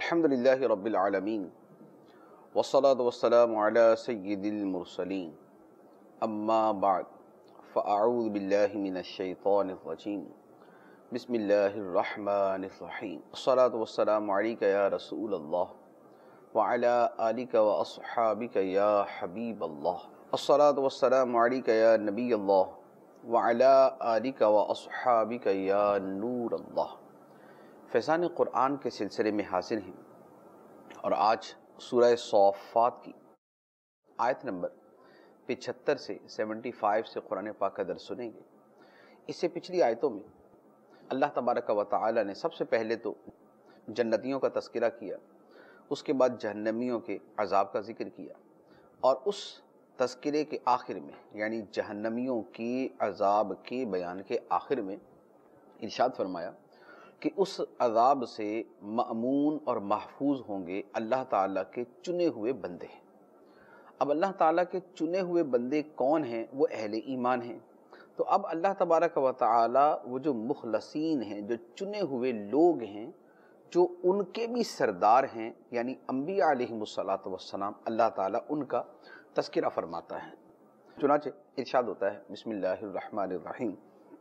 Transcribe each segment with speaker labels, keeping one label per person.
Speaker 1: الحمدللہ رب العالمین والصلاة والسلام علی سید المرسلین اما بعد فاعوذ باللہ من الشیطان الرجیم بسم اللہ الرحمن الرحیم الصلاة والسلام علیک یا رسول اللہ وعلی آلک واصحابک یا حبیب اللہ الصلاة والسلام علیک یا نبی اللہ وعلی آلک واصحابک یا نور اللہ۔ فیضان قرآن کے سلسلے میں حاضر ہیں اور آج سورہ صافات کی آیت نمبر 75 سے 75 سے قرآن پاک کا درس سنیں گے۔ اس سے پچھلی آیتوں میں اللہ تبارک و تعالی نے سب سے پہلے تو جنتیوں کا تذکرہ کیا، اس کے بعد جہنمیوں کے عذاب کا ذکر کیا، اور اس تذکرے کے آخر میں یعنی جہنمیوں کے عذاب کے بیان کے آخر میں ارشاد فرمایا کہ اس عذاب سے مأمون اور محفوظ ہوں گے اللہ تعالیٰ کے چنے ہوئے بندے۔ اب اللہ تعالیٰ کے چنے ہوئے بندے کون ہیں؟ وہ اہل ایمان ہیں۔ تو اب اللہ تبارک و تعالیٰ وہ جو مخلصین ہیں، جو چنے ہوئے لوگ ہیں، جو ان کے بھی سردار ہیں یعنی انبیاء علیہم الصلاۃ والسلام، اللہ تعالیٰ ان کا تذکرہ فرماتا ہے۔ چنانچہ ارشاد ہوتا ہے بسم اللہ الرحمن الرحیم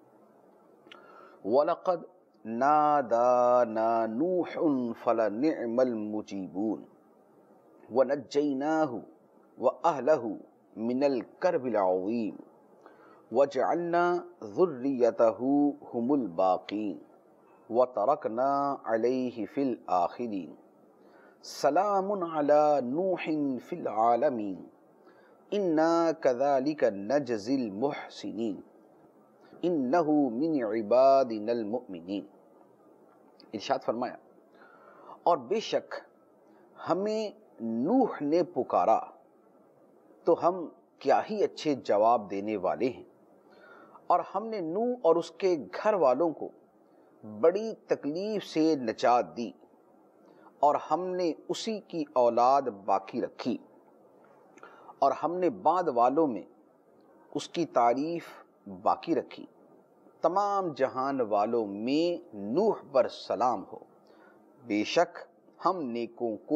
Speaker 1: وَلَقَدْ نَادَانَا نُوحٌ فَلَنِعْمَ الْمُجِيبُونَ وَنَجَّيْنَاهُ وَأَهْلَهُ مِنَ الْكَرْبِ الْعَظِيمِ وَجَعَلْنَا ذُرِّيَّتَهُ هُمُ الْبَاقِينَ وَتَرَكْنَا عَلَيْهِ فِي الْآخِرِينَ سَلَامٌ عَلَى نُوحٍ فِي الْعَالَمِينَ إِنَّا كَذَلِكَ نَجْزِي الْمُحْسِنِينَ انہو من عبادنا المؤمنین۔ ارشاد فرمایا اور بے شک ہمیں نوح نے پکارا تو ہم کیا ہی اچھے جواب دینے والے ہیں، اور ہم نے نوح اور اس کے گھر والوں کو بڑی تکلیف سے نجات دی، اور ہم نے اسی کی اولاد باقی رکھی، اور ہم نے بعد والوں میں اس کی تعریف باقی رکھی۔ تمام جہان والوں میں نوح پر سلام ہو، بے شک ہم نیکوں کو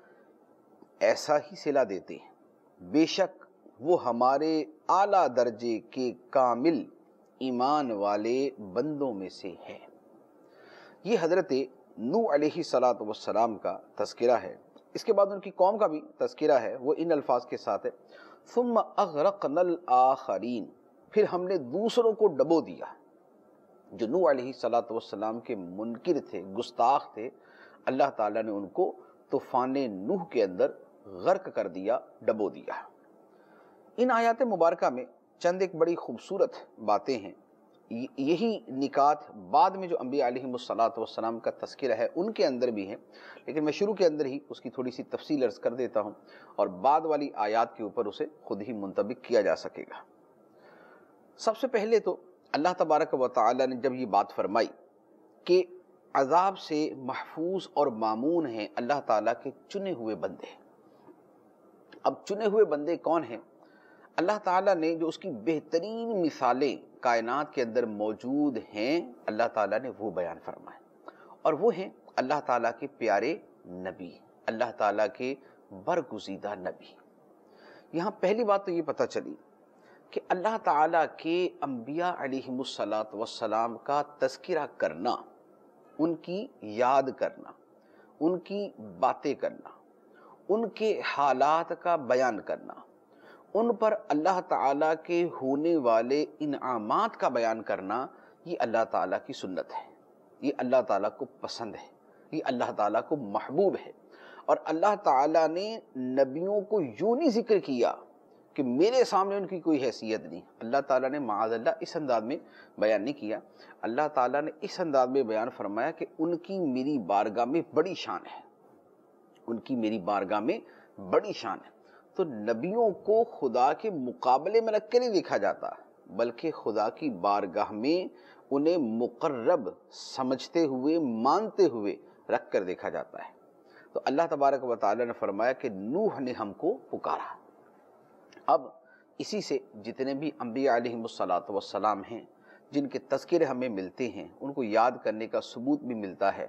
Speaker 1: ایسا ہی صلہ دیتے ہیں، بے شک وہ ہمارے اعلیٰ درجے کے کامل ایمان والے بندوں میں سے ہے۔ یہ حضرت نوح علیہ الصلاۃ والسلام کا تذکرہ ہے۔ اس کے بعد ان کی قوم کا بھی تذکرہ ہے، وہ ان الفاظ کے ساتھ ہے ثم اغرقنا الآخرین، پھر ہم نے دوسروں کو ڈبو دیا۔ جو نوح علیہ الصلاۃ والسلام کے منکر تھے، گستاخ تھے، اللہ تعالیٰ نے ان کو طوفان نوح کے اندر غرق کر دیا، ڈبو دیا۔ ان آیات مبارکہ میں چند ایک بڑی خوبصورت باتیں ہیں۔ یہی نکات بعد میں جو انبیاء علیہم الصلاۃ والسلام کا تذکرہ ہے ان کے اندر بھی ہیں، لیکن میں شروع کے اندر ہی اس کی تھوڑی سی تفصیل عرض کر دیتا ہوں، اور بعد والی آیات کے اوپر اسے خود ہی منطبق کیا جا سکے گا۔ سب سے پہلے تو اللہ تبارک و تعالی نے جب یہ بات فرمائی کہ عذاب سے محفوظ اور مامون ہیں اللہ تعالیٰ کے چنے ہوئے بندے، اب چنے ہوئے بندے کون ہیں؟ اللہ تعالیٰ نے جو اس کی بہترین مثالیں کائنات کے اندر موجود ہیں اللہ تعالیٰ نے وہ بیان فرمائے، اور وہ ہیں اللہ تعالیٰ کے پیارے نبی، اللہ تعالیٰ کے برگزیدہ نبی۔ یہاں پہلی بات تو یہ پتہ چلی کہ اللہ تعالیٰ کے انبیاء علیہم الصلاۃ والسلام کا تذکرہ کرنا، ان کی یاد کرنا، ان کی باتیں کرنا، ان کے حالات کا بیان کرنا، ان پر اللہ تعالیٰ کے ہونے والے انعامات کا بیان کرنا، یہ اللہ تعالیٰ کی سنت ہے، یہ اللہ تعالیٰ کو پسند ہے، یہ اللہ تعالیٰ کو محبوب ہے۔ اور اللہ تعالیٰ نے نبیوں کو یوں نہیں ذکر کیا کہ میرے سامنے ان کی کوئی حیثیت نہیں، اللہ تعالیٰ نے معاذ اللہ اس انداز میں بیان نہیں کیا۔ اللہ تعالیٰ نے اس انداز میں بیان فرمایا کہ ان کی میری بارگاہ میں بڑی شان ہے، ان کی میری بارگاہ میں بڑی شان ہے۔ تو نبیوں کو خدا کے مقابلے میں رکھ کے نہیں دیکھا جاتا، بلکہ خدا کی بارگاہ میں انہیں مقرب سمجھتے ہوئے، مانتے ہوئے رکھ کر دیکھا جاتا ہے۔ تو اللہ تبارک و تعالیٰ نے فرمایا کہ نوح نے ہم کو پکارا۔ اب اسی سے جتنے بھی انبیاء علیہم الصلاۃ والسلام ہیں، جن کے تذکرے ہمیں ملتے ہیں، ان کو یاد کرنے کا ثبوت بھی ملتا ہے۔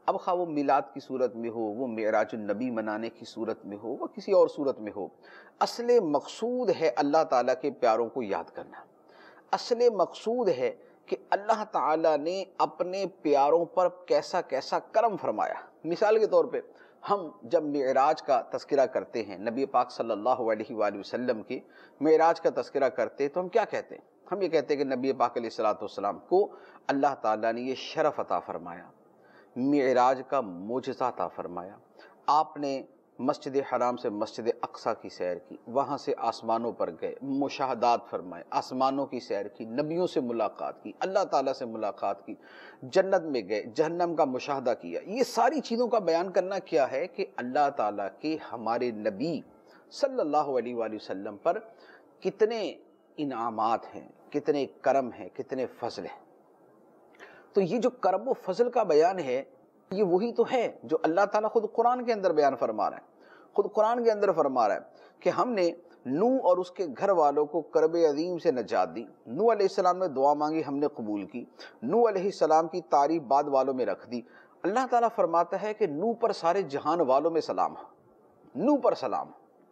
Speaker 1: اب خواہ وہ میلاد کی صورت میں ہو، وہ معراج النبی منانے کی صورت میں ہو، وہ کسی اور صورت میں ہو، اصل مقصود ہے اللہ تعالیٰ کے پیاروں کو یاد کرنا۔ اصل مقصود ہے کہ اللہ تعالیٰ نے اپنے پیاروں پر کیسا کیسا کرم فرمایا۔ مثال کے طور پہ ہم جب معراج کا تذکرہ کرتے ہیں، نبی پاک صلی اللہ علیہ وآلہ وسلم کی معراج کا تذکرہ کرتے ہیں، تو ہم کیا کہتے ہیں؟ ہم یہ کہتے ہیں کہ نبی پاک علیہ الصلوۃ والسلام کو اللہ تعالیٰ نے یہ شرف عطا فرمایا، معراج کا معجزہ عطا فرمایا۔ آپ نے مسجد حرام سے مسجد اقصیٰ کی سیر کی، وہاں سے آسمانوں پر گئے، مشاہدات فرمائے، آسمانوں کی سیر کی، نبیوں سے ملاقات کی، اللہ تعالیٰ سے ملاقات کی، جنت میں گئے، جہنم کا مشاہدہ کیا۔ یہ ساری چیزوں کا بیان کرنا کیا ہے کہ اللہ تعالیٰ کے ہمارے نبی صلی اللہ علیہ وآلہ وسلم پر کتنے انعامات ہیں، کتنے کرم ہیں، کتنے فضل ہیں۔ تو یہ جو کرم و فضل کا بیان ہے، یہ وہی تو ہے جو اللہ تعالیٰ خود قرآن کے اندر بیان فرما رہا ہے۔ خود قرآن کے اندر فرما رہا ہے کہ ہم نے نوح اور اس کے گھر والوں کو کرب عظیم سے نجات دی۔ نوح علیہ السلام نے دعا مانگی، ہم نے قبول کی۔ نوح علیہ السلام کی تعریف بعد والوں میں رکھ دی۔ اللہ تعالیٰ فرماتا ہے کہ نوح پر سارے جہان والوں میں سلام ہو، نوح پر سلام۔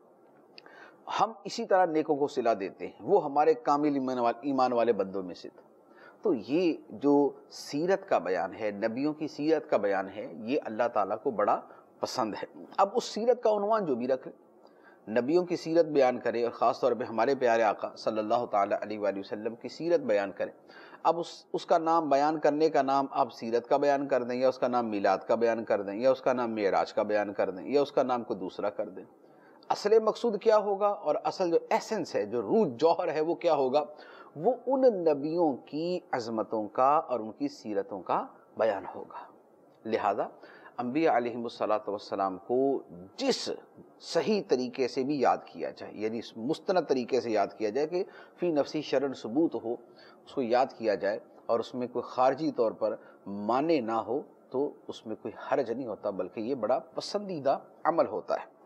Speaker 1: ہم اسی طرح نیکوں کو صلہ دیتے ہیں، وہ ہمارے کامل ایمان والے بندوں میں سے تھے۔ تو یہ جو سیرت کا بیان ہے، نبیوں کی سیرت کا بیان ہے، یہ اللہ تعالیٰ کو بڑا پسند ہے۔ اب اس سیرت کا عنوان جو بھی رکھ لیں، نبیوں کی سیرت بیان کرے، اور خاص طور پہ ہمارے پیارے آقا صلی اللہ تعالیٰ علیہ وآلہ وسلم کی سیرت بیان کریں۔ اب اس کا نام بیان کرنے کا نام آپ سیرت کا بیان کر دیں، یا اس کا نام میلاد کا بیان کر دیں، یا اس کا نام معراج کا بیان کر دیں، یا اس کا نام کو دوسرا کر دیں، اصل مقصود کیا ہوگا؟ اور اصل جو ایسنس ہے، جو روح جوہر ہے، وہ کیا ہوگا؟ وہ ان نبیوں کی عظمتوں کا اور ان کی سیرتوں کا بیان ہوگا۔ لہذا انبیاء علیہم الصلاۃ والسلام کو جس صحیح طریقے سے بھی یاد کیا جائے، یعنی مستند طریقے سے یاد کیا جائے کہ فی نفسی شرن ثبوت ہو، اس کو یاد کیا جائے اور اس میں کوئی خارجی طور پر مانے نہ ہو، تو اس میں کوئی حرج نہیں ہوتا، بلکہ یہ بڑا پسندیدہ عمل ہوتا ہے۔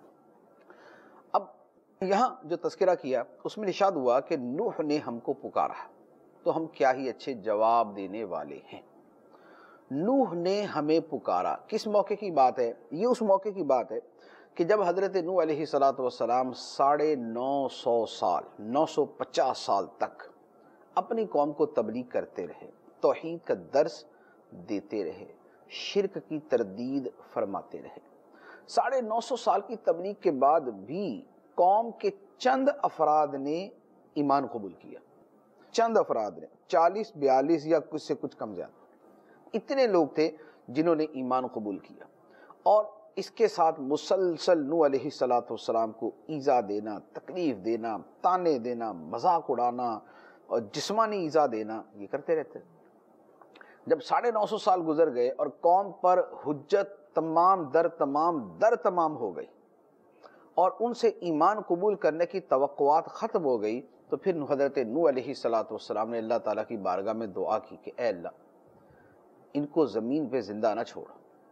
Speaker 1: اب یہاں جو تذکرہ کیا اس میں ارشاد ہوا کہ نوح نے ہم کو پکارا تو ہم کیا ہی اچھے جواب دینے والے ہیں۔ نوح نے ہمیں پکارا، کس موقع کی بات ہے؟ یہ اس موقع کی بات ہے کہ جب حضرت نوح علیہ الصلوۃ والسلام 950 سال 950 سال تک اپنی قوم کو تبلیغ کرتے رہے، توحید کا درس دیتے رہے، شرک کی تردید فرماتے رہے۔ 950 سال کی تبلیغ کے بعد بھی قوم کے چند افراد نے ایمان قبول کیا، چند افراد نے، 40-42 یا کچھ سے کچھ کم زیادہ، اتنے لوگ تھے جنہوں نے ایمان قبول کیا۔ اور اس کے ساتھ مسلسل نوح علیہ الصلوۃ والسلام کو ایذا دینا، تکلیف دینا، تانے دینا، مذاق اڑانا اور جسمانی ایذا دینا، یہ کرتے رہتے۔ جب 950 سال گزر گئے اور قوم پر حجت تمام در تمام ہو گئی اور ان سے ایمان قبول کرنے کی توقعات ختم ہو گئی، تو پھر حضرت نوح علیہ الصلوۃ والسلام نے اللہ تعالیٰ کی بارگاہ میں دعا کی کہ اے اللہ، ان کو زمین پہ زندہ نہ چھوڑ،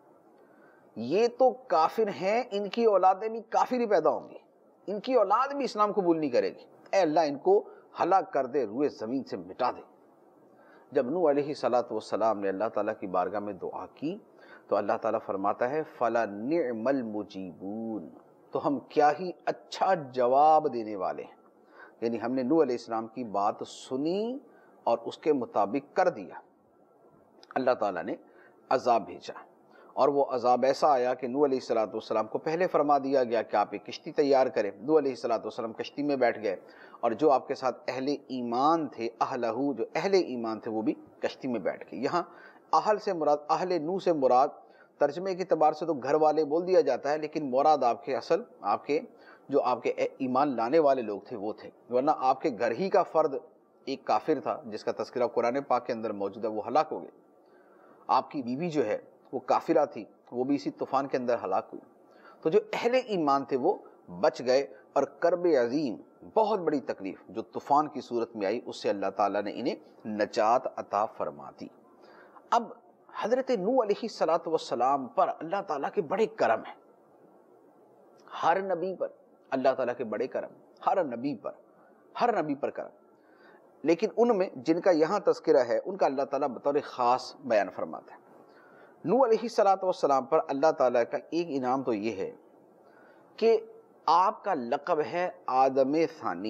Speaker 1: یہ تو کافر ہیں، ان کی اولادیں بھی کافر ہی پیدا ہوں گی، ان کی اولاد بھی اسلام قبول نہیں کرے گی، اے اللہ ان کو ہلاک کر دے، روئے زمین سے مٹا دے۔ جب نوح علیہ الصلوۃ والسلام نے اللہ تعالیٰ کی بارگاہ میں دعا کی تو اللہ تعالیٰ فرماتا ہے فَلَنِعْمَ الْمُجِيبُونَ، تو ہم کیا ہی اچھا جواب دینے والے ہیں۔ یعنی ہم نے نوح علیہ السلام کی بات سنی اور اس کے مطابق کر دیا۔ اللہ تعالیٰ نے عذاب بھیجا، اور وہ عذاب ایسا آیا کہ نوح علیہ الصلوۃ والسلام کو پہلے فرما دیا گیا کہ آپ ایک کشتی تیار کریں۔ نوح علیہ الصلوۃ والسلام کشتی میں بیٹھ گئے، اور جو آپ کے ساتھ اہل ایمان تھے، اہلہو، جو اہل ایمان تھے، وہ بھی کشتی میں بیٹھ گئے۔ یہاں اہل سے مراد، اہل نوح سے مراد ترجمے کے اعتبار سے تو گھر والے بول دیا جاتا ہے، لیکن مراد آپ کے اصل جو آپ کے ایمان لانے والے لوگ تھے وہ تھے، ورنہ آپ کے گھر ہی کا فرد ایک کافر تھا جس کا تذکرہ قرآن پاک کے اندر موجود ہے، وہ ہلاک ہو گئے۔ آپ کی بیوی جو ہے وہ کافرہ تھی، وہ بھی اسی طوفان کے اندر ہلاک ہوئی۔ تو جو اہل ایمان تھے وہ بچ گئے، اور کرب عظیم، بہت بڑی تکلیف جو طوفان کی صورت میں آئی، اس سے اللہ تعالیٰ نے انہیں نجات عطا فرما دی۔ اب حضرت نوح علیہ الصلوۃ والسلام پر اللہ تعالیٰ کے بڑے کرم ہیں، ہر نبی پر اللہ تعالیٰ کے بڑے کرم، ہر نبی پر کرم، لیکن ان میں جن کا یہاں تذکرہ ہے ان کا اللہ تعالیٰ بطور خاص بیان فرماتا ہے۔ نوح علیہ الصلوۃ والسلام پر اللہ تعالیٰ کا ایک انعام تو یہ ہے کہ آپ کا لقب ہے آدم ثانی۔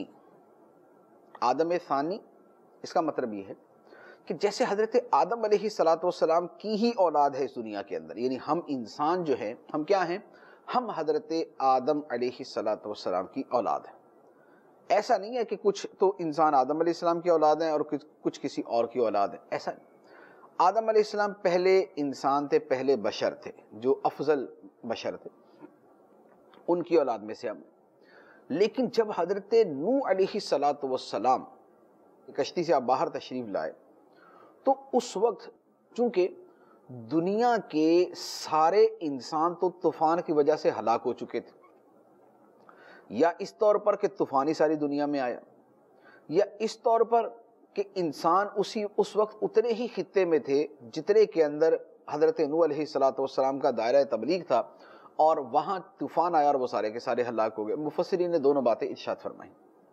Speaker 1: آدم ثانی اس کا مطلب یہ ہے کہ جیسے حضرت آدم علیہ الصلوۃ والسلام کی ہی اولاد ہے اس دنیا کے اندر، یعنی ہم انسان جو ہیں ہم کیا ہیں؟ ہم حضرت آدم علیہ الصلوۃ والسلام کی اولاد ہیں۔ ایسا نہیں ہے کہ کچھ تو انسان آدم علیہ السلام کی اولاد ہیں اور کچھ کسی اور کی اولاد ہیں، ایسا نہیں۔ آدم علیہ السلام پہلے انسان تھے، پہلے بشر تھے، جو افضل بشر تھے، ان کی اولاد میں سے ہم۔ لیکن جب حضرت نوح علیہ الصلوۃ والسلام کشتی سے آپ باہر تشریف لائے تو اس وقت چونکہ دنیا کے سارے انسان تو طوفان کی وجہ سے ہلاک ہو چکے تھے، یا اس طور پر کہ طوفانی ساری دنیا میں آیا، یا اس طور پر کہ انسان اس وقت اتنے ہی خطے میں تھے جتنے کے اندر حضرت نوح علیہ الصلوۃ والسلام کا دائرہ تبلیغ تھا، اور وہاں طوفان آیا اور وہ سارے کے سارے ہلاک ہو گئے۔ مفسرین نے دونوں باتیں ارشاد فرمائیں،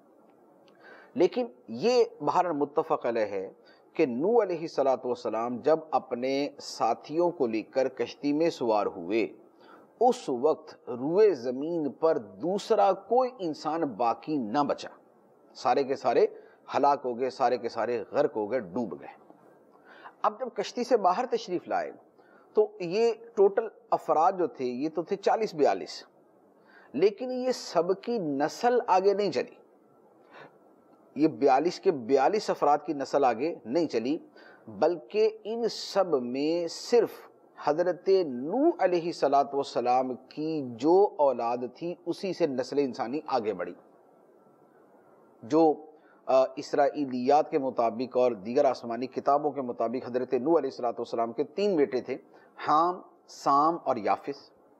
Speaker 1: لیکن یہ بہرحال متفق علیہ ہے کہ نوح علیہ الصلوۃ والسلام جب اپنے ساتھیوں کو لے کر کشتی میں سوار ہوئے، اس وقت روئے زمین پر دوسرا کوئی انسان باقی نہ بچا، سارے کے سارے ہلاک ہو گئے، سارے کے سارے غرق ہو گئے، ڈوب گئے۔ اب جب کشتی سے باہر تشریف لائے تو یہ ٹوٹل افراد جو تھے یہ تو تھے 40-42، لیکن یہ سب کی نسل آگے نہیں چلی، یہ 42 کے 42 افراد کی نسل آگے نہیں چلی، بلکہ ان سب میں صرف حضرت نوح علیہ الصلوۃ والسلام کی جو اولاد تھی اسی سے نسل انسانی آگے بڑھی۔ جو اسرائیلیات کے مطابق اور دیگر آسمانی کتابوں کے مطابق حضرت نوح علیہ الصلوۃ والسلام کے 3 بیٹے تھے، حام، سام اور یافس۔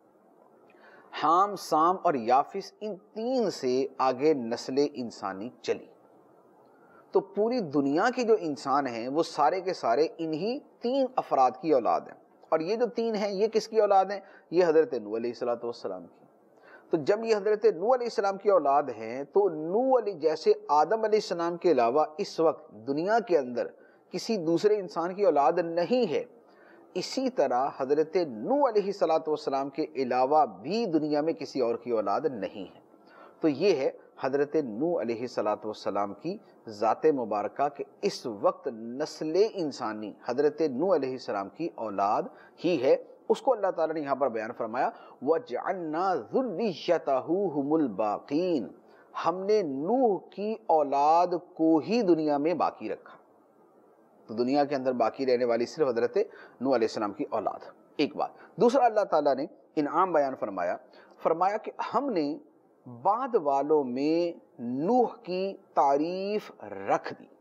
Speaker 1: حام، سام اور یافس، ان 3 سے آگے نسل انسانی چلی۔ تو پوری دنیا کے جو انسان ہیں وہ سارے کے سارے انہی 3 افراد کی اولاد ہیں، اور یہ جو 3 ہیں یہ کس کی اولاد ہیں؟ یہ حضرت نوح علیہ الصلوۃ والسلام کی۔ تو جب یہ حضرت نوح علیہ السلام کی اولاد ہیں تو نوح علیہ جیسے آدم علیہ السلام کے علاوہ اس وقت دنیا کے اندر کسی دوسرے انسان کی اولاد نہیں ہے، اسی طرح حضرت نوح علیہ الصلوۃ والسلام کے علاوہ بھی دنیا میں کسی اور کی اولاد نہیں ہے۔ تو یہ ہے حضرت نوح علیہ الصلوۃ والسلام کی ذات مبارکہ کہ اس وقت نسل انسانی حضرت نوح علیہ السلام کی اولاد ہی ہے۔ اس کو اللہ تعالیٰ نے یہاں پر بیان فرمایا وَجَعَلْنَا ذُرِّيَّتَهُ هُمُ الْبَاقِينَ، ہم نے نوح کی اولاد کو ہی دنیا میں باقی رکھا۔ تو دنیا کے اندر باقی رہنے والی صرف حضرت نوح علیہ السلام کی اولاد۔ ایک بات، دوسرا اللہ تعالیٰ نے انعام بیان فرمایا کہ ہم نے بعد والوں میں نوح کی تعریف رکھ دی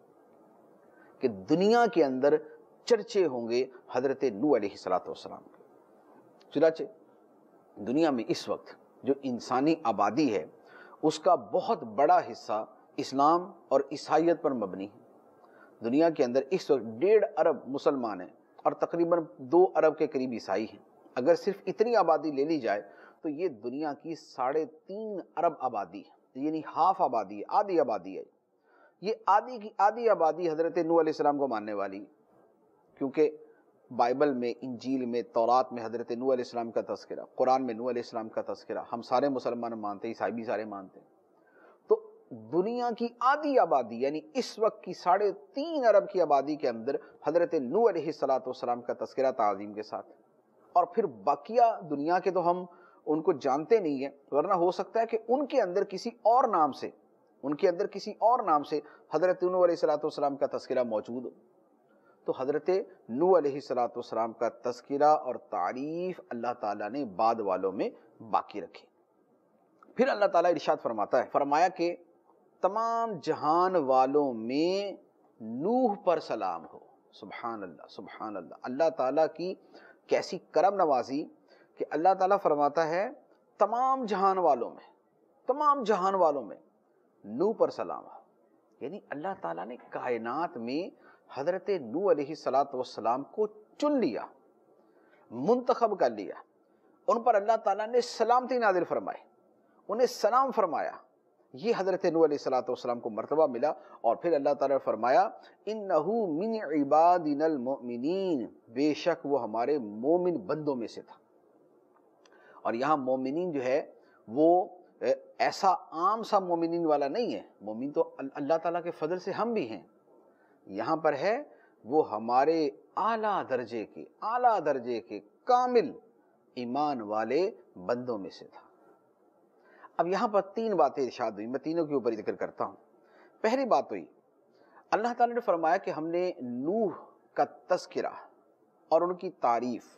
Speaker 1: کہ دنیا کے اندر چرچے ہوں گے حضرت نوح علیہ الصلوۃ والسلام کے۔ چنانچہ دنیا میں اس وقت جو انسانی آبادی ہے اس کا بہت بڑا حصہ اسلام اور عیسائیت پر مبنی ہے۔ دنیا کے اندر اس وقت 1.5 ارب مسلمان ہیں اور تقریباً 2 ارب کے قریب عیسائی ہیں۔ اگر صرف اتنی آبادی لے لی جائے تو یہ دنیا کی 3.5 ارب آبادی ہے، یعنی ہاف آبادی ہے، آدھی آبادی ہے۔ یہ آدھی کی آدھی آبادی حضرت نوح علیہ السلام کو ماننے والی، کیونکہ بائبل میں، انجیل میں، تورات میں حضرت نوح علیہ السلام کا تذکرہ، قرآن میں نوح علیہ السلام کا تذکرہ، ہم سارے مسلمان مانتے ہیں، عیسائی بھی سارے مانتے ہیں۔ تو دنیا کی آدھی آبادی یعنی اس وقت کی 3.5 ارب کی آبادی کے اندر حضرت نوح علیہ الصلوۃ والسلام کا تذکرہ تعظیم کے ساتھ، اور پھر باقیہ دنیا کے تو ہم ان کو جانتے نہیں ہیں، ورنہ ہو سکتا ہے کہ ان کے اندر کسی اور نام سے حضرت نوح علیہ الصلوۃ والسلام کا تذکرہ موجود ہو۔ تو حضرت نوح علیہ الصلوۃ والسلام کا تذکرہ اور تعریف اللہ تعالیٰ نے بعد والوں میں باقی رکھی۔ پھر اللہ تعالیٰ ارشاد فرمایا کہ تمام جہان والوں میں نوح پر سلام ہو۔ سبحان اللہ، سبحان اللہ، اللہ تعالیٰ کی کیسی کرم نوازی کہ اللہ تعالیٰ فرماتا ہے تمام جہان والوں میں نوح پر سلام ہو۔ یعنی اللہ تعالیٰ نے کائنات میں حضرت نوح علیہ الصلوۃ والسلام کو چن لیا، منتخب کر لیا، ان پر اللہ تعالیٰ نے سلامتی نازل فرمائی، انہیں سلام فرمایا، یہ حضرت نوح علیہ الصلوۃ والسلام کو مرتبہ ملا، اور پھر اللہ تعالیٰ نے فرمایا انہ من عبادنا المؤمنین، بے شک وہ ہمارے مومن بندوں میں سے تھا۔ اور یہاں مومنین جو ہے وہ ایسا عام سا مومنین والا نہیں ہے، مومن تو اللہ تعالیٰ کے فضل سے ہم بھی ہیں، یہاں پر ہے وہ ہمارے اعلیٰ درجے کے کامل ایمان والے بندوں میں سے تھا۔ اب یہاں پر تین باتیں ارشاد ہوئی، میں تینوں کے اوپر ذکر کرتا ہوں۔ پہلی بات ہوئی، اللہ تعالیٰ نے فرمایا کہ ہم نے نوح کا تذکرہ اور ان کی تعریف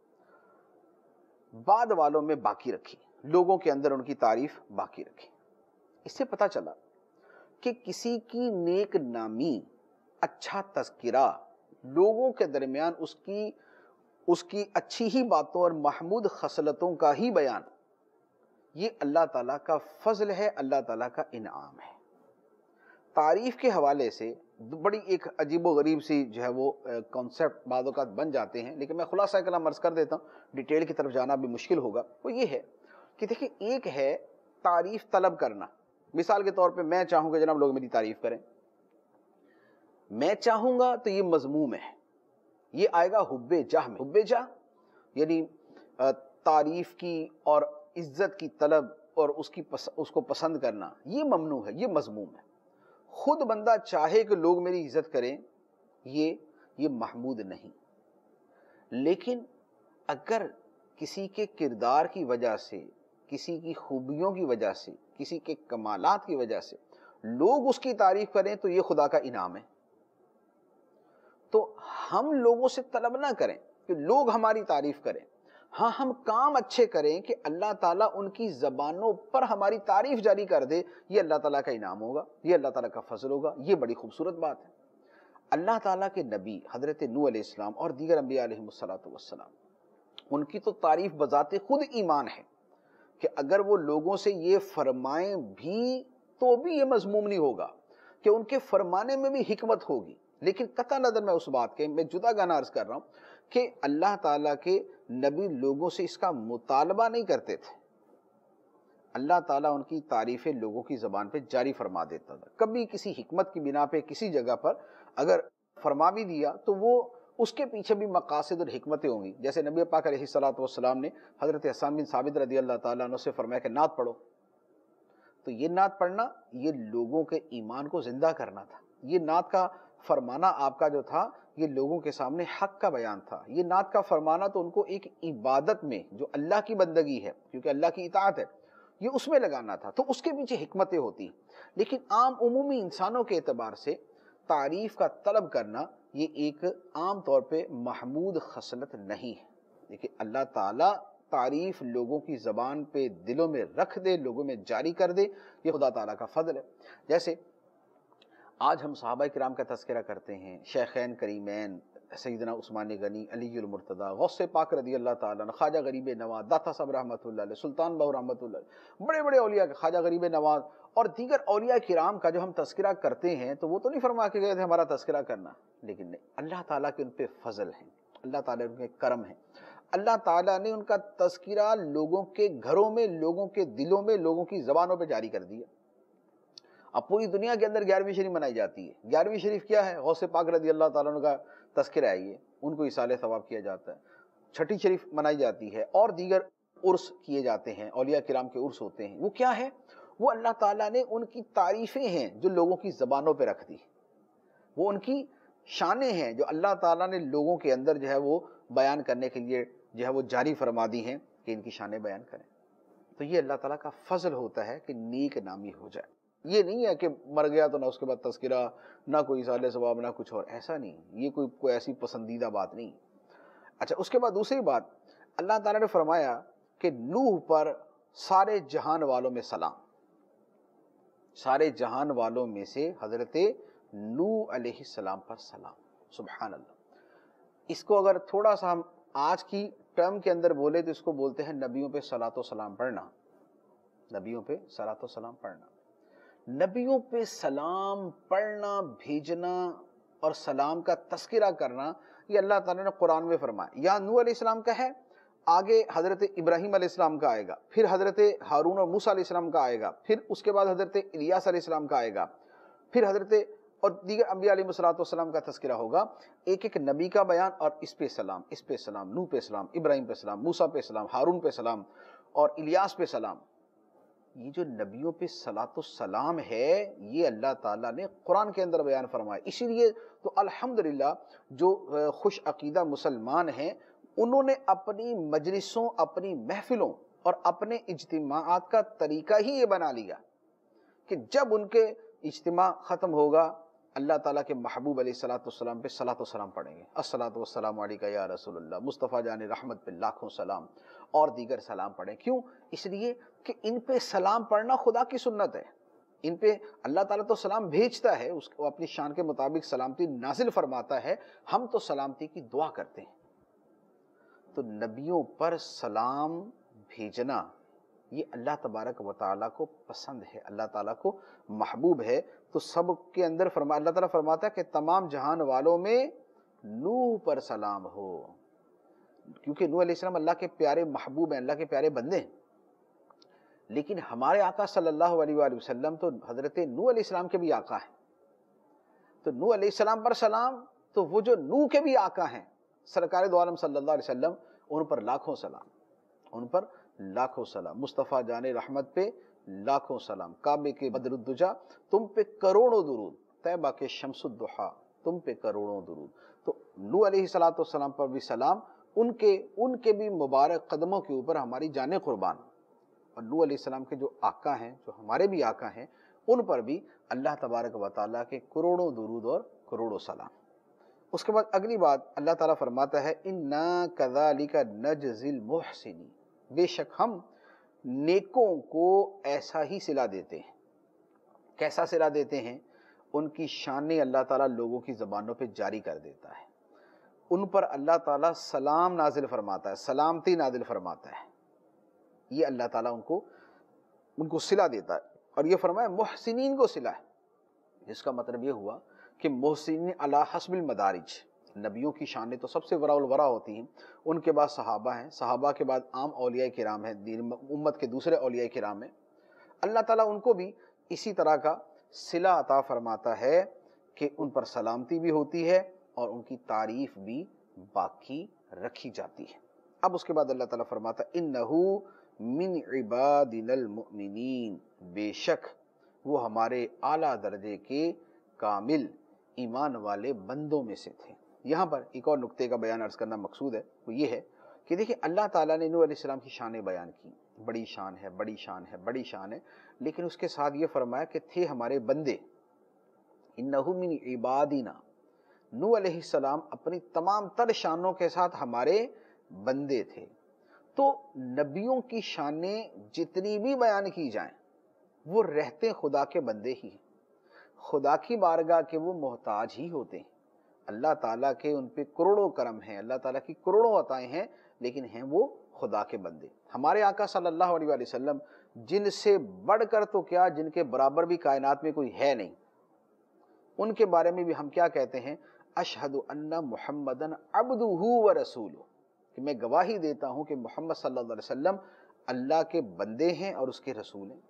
Speaker 1: بعد والوں میں باقی رکھی، لوگوں کے اندر ان کی تعریف باقی رکھی۔ اس سے پتہ چلا کہ کسی کی نیک نامی، اچھا تذکرہ، لوگوں کے درمیان اس کی اچھی ہی باتوں اور محمود خصلتوں کا ہی بیان، یہ اللہ تعالیٰ کا فضل ہے، اللہ تعالیٰ کا انعام ہے۔ تعریف کے حوالے سے بڑی ایک عجیب و غریب سی جو ہے وہ کانسیپٹ بعض اوقات بن جاتے ہیں، لیکن میں خلاصہ کلام عرض کر دیتا ہوں، ڈیٹیل کی طرف جانا بھی مشکل ہوگا۔ وہ یہ ہے کہ دیکھیں، ایک ہے تعریف طلب کرنا۔ مثال کے طور پہ میں چاہوں کہ جناب لوگ میری تعریف کریں، میں چاہوں گا تو یہ مذموم ہے، یہ آئے گا حب جاہ میں۔ حب جاہ یعنی تعریف کی اور عزت کی طلب اور اس کو پسند کرنا، یہ ممنوع ہے، یہ مذموم ہے۔ خود بندہ چاہے کہ لوگ میری عزت کریں، یہ محمود نہیں۔ لیکن اگر کسی کے کردار کی وجہ سے، کسی کی خوبیوں کی وجہ سے، کسی کے کمالات کی وجہ سے لوگ اس کی تعریف کریں تو یہ خدا کا انعام ہے۔ تو ہم لوگوں سے طلب نہ کریں کہ لوگ ہماری تعریف کریں، ہاں ہم کام اچھے کریں کہ اللہ تعالیٰ ان کی زبانوں پر ہماری تعریف جاری کر دے، یہ اللہ تعالیٰ کا انعام ہوگا، یہ اللہ تعالیٰ کا فضل ہوگا، یہ بڑی خوبصورت بات ہے۔ اللہ تعالیٰ کے نبی حضرت نوح علیہ السلام اور دیگر انبیاء علیہ السلام، ان کی تو تعریف بذات خود ایمان ہے کہ اگر وہ لوگوں سے یہ فرمائیں بھی تو بھی یہ مذموم نہیں ہوگا، کہ ان کے فرمانے میں بھی حکمت ہوگی۔ لیکن قطع نظر میں اس بات کے، میں جدا گانا عرض کر رہا ہوں کہ اللہ تعالیٰ کے نبی لوگوں سے اس کا مطالبہ نہیں کرتے تھے، اللہ تعالیٰ ان کی تعریفیں لوگوں کی زبان پہ جاری فرما دیتا تھا۔ کبھی کسی حکمت کی بنا پہ کسی جگہ پر اگر فرما بھی دیا تو وہ اس کے پیچھے بھی مقاصد اور حکمتیں ہوں گی۔ جیسے نبی پاک علیہ الصلوۃ والسلام نے حضرت حسان بن ثابت رضی اللہ تعالیٰ عنہ سے فرمایا کہ نعت پڑھو، تو یہ نعت پڑھنا یہ لوگوں کے ایمان کو زندہ کرنا تھا۔ یہ نعت کا فرمانا آپ کا جو تھا یہ لوگوں کے سامنے حق کا بیان تھا۔ یہ نعت کا فرمانا تو ان کو ایک عبادت میں جو اللہ کی بندگی ہے، کیونکہ اللہ کی اطاعت ہے، یہ اس میں لگانا تھا، تو اس کے پیچھے حکمتیں ہوتی۔ لیکن عام عمومی انسانوں کے اعتبار سے تعریف کا طلب کرنا یہ ایک عام طور پہ محمود خصلت نہیں ہے۔ دیکھیں، اللہ تعالیٰ تعریف لوگوں کی زبان پہ دلوں میں رکھ دے، لوگوں میں جاری کر دے، یہ خدا تعالیٰ کا فضل ہے۔ جیسے آج ہم صحابہ کرام کا تذکرہ کرتے ہیں، شیخین کریمین سیدنا عثمان غنی، علی المرتضیٰ، غوث پاک رضی اللہ تعالیٰ عنہ، خواجہ غریب نواز، داتا صاحب رحمۃ اللہ علیہ، سلطان بہو رحمۃ اللہ علیہ، بڑے بڑے اولیاء، خواجہ غریب نواز اور دیگر اولیاء کرام کا جو ہم تذکرہ کرتے ہیں تو وہ تو نہیں فرما کے گئے تھے ہمارا تذکرہ کرنا، لیکن نہیں، اللہ تعالیٰ کے ان پہ فضل ہیں، اللہ تعالیٰ ان کے کرم ہیں، اللہ تعالیٰ نے ان کا تذکرہ لوگوں کے گھروں میں، لوگوں کے دلوں میں، لوگوں کی زبانوں پہ جاری کر دیا۔ اب پوری دنیا کے اندر 11ویں شریف منائی جاتی ہے۔ 11ویں شریف کیا ہے؟ غوث پاک رضی اللہ تعالیٰ عنہ کا تذکرہ ہے، یہ ان کو ایصال ثواب کیا جاتا ہے۔ چھٹی شریف منائی جاتی ہے اور دیگر عرس کیے جاتے ہیں، اولیاء کرام کے عرس ہوتے ہیں۔ وہ کیا ہے؟ وہ اللہ تعالیٰ نے ان کی تعریفیں ہیں جو لوگوں کی زبانوں پہ رکھ دی، وہ ان کی شانیں ہیں جو اللہ تعالیٰ نے لوگوں کے اندر جو ہے وہ بیان کرنے کے لیے جو ہے وہ جاری فرما دی ہیں کہ ان کی شانیں بیان کریں۔ تو یہ اللہ تعالیٰ کا فضل ہوتا ہے کہ نیک نامی ہو جائے۔ یہ نہیں ہے کہ مر گیا تو نہ اس کے بعد تذکرہ، نہ کوئی اصالِ ثواب، نہ کچھ اور، ایسا نہیں، یہ کوئی ایسی پسندیدہ بات نہیں۔ اچھا، اس کے بعد دوسری بات، اللہ تعالیٰ نے فرمایا کہ نوح پر سارے جہان والوں میں سلام، سارے جہان والوں میں سے حضرت نوح علیہ السلام پر سلام۔ سبحان اللہ، اس کو اگر تھوڑا سا ہم آج کی ٹرم کے اندر بولے تو اس کو بولتے ہیں نبیوں پہ صلاۃ و سلام پڑھنا، نبیوں پہ صلاۃ و سلام پڑھنا۔ نبیوں پہ سلام پڑھنا، بھیجنا اور سلام کا تذکرہ کرنا، یہ اللہ تعالیٰ نے قرآن میں فرمایا۔ یا نوح علیہ السلام کا ہے، آگے حضرت ابراہیم علیہ السلام کا آئے گا، پھر حضرت ہارون اور موسیٰ علیہ السلام کا آئے گا، پھر اس کے بعد حضرت الیاس علیہ السلام کا آئے گا، پھر حضرت اور دیگر انبیاء علیہ السلام کا تذکرہ ہوگا، ایک ایک نبی کا بیان، اور اس پہ سلام، اس پہ سلام، نوح پہ سلام، ابراہیم پہ سلام، موسیٰ پہ سلام، ہارون پہ سلام اور الیاس پہ سلام۔ یہ جو نبیوں پہ صلاۃ السلام ہے یہ اللہ تعالیٰ نے قرآن کے اندر بیان فرمایا۔ اسی لیے تو الحمدللہ جو خوش عقیدہ مسلمان ہیں انہوں نے اپنی مجلسوں، اپنی محفلوں اور اپنے اجتماعات کا طریقہ ہی یہ بنا لیا کہ جب ان کے اجتماع ختم ہوگا اللہ تعالیٰ کے محبوب علیہ السلام پہ صلاۃ والسلام پڑھیں گے، الصلاۃ والسلام علیکہ یا رسول اللہ، مصطفیٰ جان رحمت پہ لاکھوں سلام، اور دیگر سلام پڑھیں۔ کیوں؟ اس لیے کہ ان پہ سلام پڑھنا خدا کی سنت ہے، ان پہ اللہ تعالیٰ تو سلام بھیجتا ہے، اس کو اپنی شان کے مطابق سلامتی نازل فرماتا ہے، ہم تو سلامتی کی دعا کرتے ہیں۔ تو نبیوں پر سلام بھیجنا یہ اللہ تبارک و تعالیٰ کو پسند ہے، اللہ تعالیٰ کو محبوب ہے۔ تو سب کے اندر اللہ تعالیٰ فرماتا ہے کہ تمام جہان والوں میں نوح پر سلام ہو، کیونکہ نوح علیہ السلام اللہ کے پیارے محبوب ہیں، اللہ کے پیارے بندے ہیں۔ لیکن ہمارے آقا صلی اللہ علیہ وآلہ وسلم تو حضرت نوح علیہ السلام کے بھی آقا ہیں، تو نوح علیہ السلام پر سلام، تو وہ جو نوح کے بھی آقا ہیں سرکار دو عالم صلی اللہ علیہ وسلم، ان پر لاکھوں سلام، ان پر لاکھوں سلام، مصطفیٰ جان رحمت پہ لاکھوں سلام، کعبے کے بدر الدجا تم پہ کروڑوں درود، طیبہ کے شمس الضحیٰ تم پہ کروڑوں درود۔ تو نوح علیہ السلام پر بھی سلام، ان کے بھی مبارک قدموں کے اوپر ہماری جانیں قربان۔ اور نوح علیہ السلام کے جو آقا ہیں، جو ہمارے بھی آقا ہیں، ان پر بھی اللہ تبارک و تعالیٰ کے کروڑوں درود اور کروڑوں سلام۔ اس کے بعد اگلی بات اللہ تعالیٰ فرماتا ہے اِنَّا كَذَلِكَ نَجْزِي الْمُحْسِنِينَ، بے شک ہم نیکوں کو ایسا ہی صلہ دیتے ہیں۔ کیسا صلہ دیتے ہیں؟ ان کی شانیں اللہ تعالیٰ لوگوں کی زبانوں پہ جاری کر دیتا ہے، ان پر اللہ تعالیٰ سلام نازل فرماتا ہے، سلامتی نازل فرماتا ہے، یہ اللہ تعالیٰ ان کو صلہ دیتا ہے۔ اور یہ فرمایا محسنین کو صلہ ہے، جس کا مطلب یہ ہوا کہ محسنین علی حسب المدارج، نبیوں کی شانیں تو سب سے ورا الورا ہوتی ہیں، ان کے بعد صحابہ ہیں، صحابہ کے بعد عام اولیاء کرام ہیں، امت کے دوسرے اولیاء کرام ہیں، اللہ تعالیٰ ان کو بھی اسی طرح کا صلہ عطا فرماتا ہے کہ ان پر سلامتی بھی ہوتی ہے اور ان کی تعریف بھی باقی رکھی جاتی ہے۔ اب اس کے بعد اللہ تعالیٰ فرماتا ہے اِنَّهُ مِنْ عِبَادِنَا الْمُؤْمِنِينَ، بے شک وہ ہمارے اعلیٰ درجے کے کامل ایمان والے بندوں میں سے تھے۔ یہاں پر ایک اور نقطے کا بیان عرض کرنا مقصود ہے، وہ یہ ہے کہ دیکھیں اللہ تعالیٰ نے نوح علیہ السلام کی شانیں بیان کی، بڑی شان ہے، بڑی شان ہے، بڑی شان ہے، لیکن اس کے ساتھ یہ فرمایا کہ تھے ہمارے بندے، اِنَّهُ مِنْ عِبَادِنَا، نوح علیہ السلام اپنی تمام تر شانوں کے ساتھ ہمارے بندے تھے۔ تو نبیوں کی شانیں جتنی بھی بیان کی جائیں وہ رہتے خدا کے بندے ہی ہیں، خدا کی بارگاہ کے وہ محتاج ہی ہوتے ہیں، اللہ تعالیٰ کے ان پہ کروڑوں کرم ہیں، اللہ تعالیٰ کی کروڑوں عطائیں ہیں، لیکن ہیں وہ خدا کے بندے۔ ہمارے آقا صلی اللہ علیہ وآلہ وسلم جن سے بڑھ کر تو کیا، جن کے برابر بھی کائنات میں کوئی ہے نہیں، ان کے بارے میں بھی ہم کیا کہتے ہیں؟ اشہد ان محمدن عبدہ ورسولہ، کہ میں گواہی دیتا ہوں کہ محمد صلی اللہ علیہ وسلم اللہ کے بندے ہیں اور اس کے رسول ہیں۔